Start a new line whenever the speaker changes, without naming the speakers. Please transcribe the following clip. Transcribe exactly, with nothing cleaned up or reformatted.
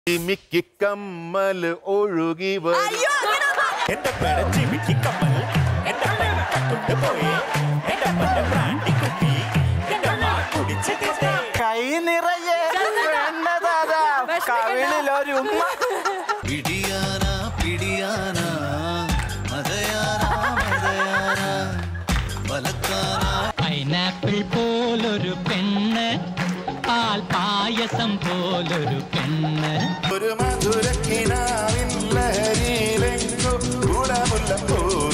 Mickey കമ്മൽ ഒഴുകി വരും
എന്റെ പെടച്ചി മിക്കി കമ്മൽ എന്റെ പെണ്ണ് പോയി എന്റെ പെണ്ണ് ബ്രാൻഡി കുപ്പി എന്റെ മാ കുടിച്ചതിന്റെ
കൈ നിറയെ എന്നതാ കവിളിലൊരു ഉമ്മ
പിടിയാനാ പിടിയാനാ മതയാനാ മതയാനാ വലക്കാനാ
പൈനാപ്പിൾ പോലൊരു പെണ്ണ് പാൽ പായസം പോലൊരു പെണ്ണ്
ഒരു മധുരക്കിനാവിൻ ലഹരിയിലെങ്ങോ ഗുണമുള്ള